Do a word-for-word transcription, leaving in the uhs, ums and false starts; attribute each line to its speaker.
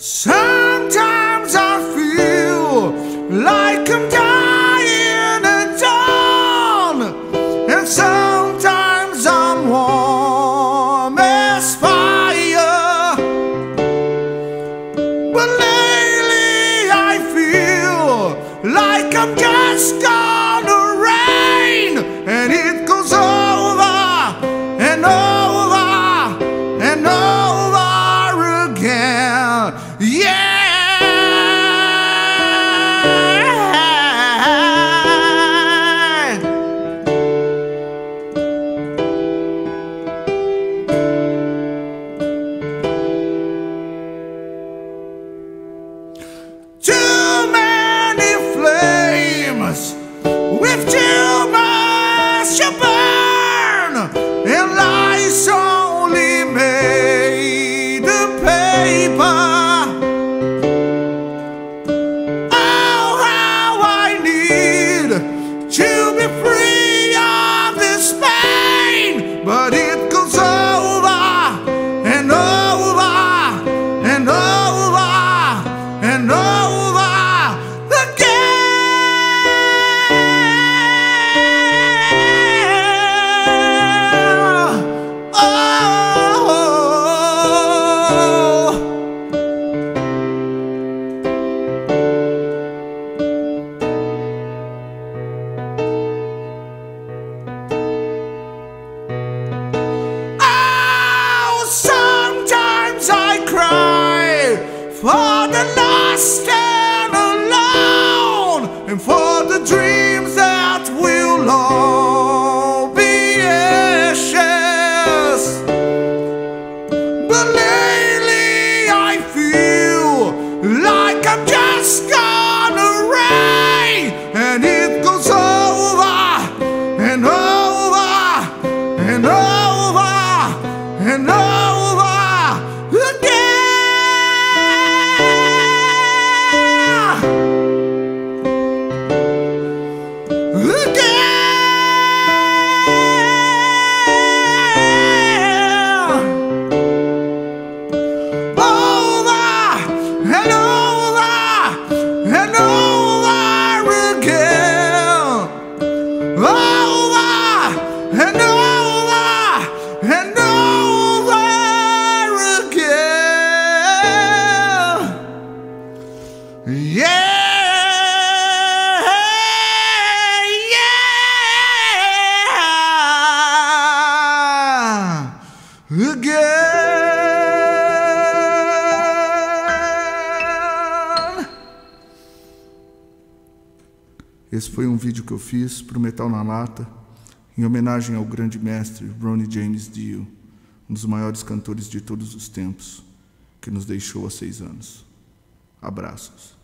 Speaker 1: Sometimes I feel like I'm dying at dawn, and sometimes I'm warm as fire. But lately I feel like I'm just gonna rain, and it goes over and over and over again. Yeah. Too many flames with too much to burn, and lies only made of paper. Oh, how I need to be free of this pain, but it goes over and over and over and over. For the lost and alone, and for the dreams that will all be ashes. But lately I feel like I'm just gonna rain, and it goes over and over and over and over again. Yeah, yeah, again. Esse foi um vídeo que eu fiz para o Metal na Lata, em homenagem ao grande mestre Ronnie James Dio, um dos maiores cantores de todos os tempos, que nos deixou há seis anos. Abraços.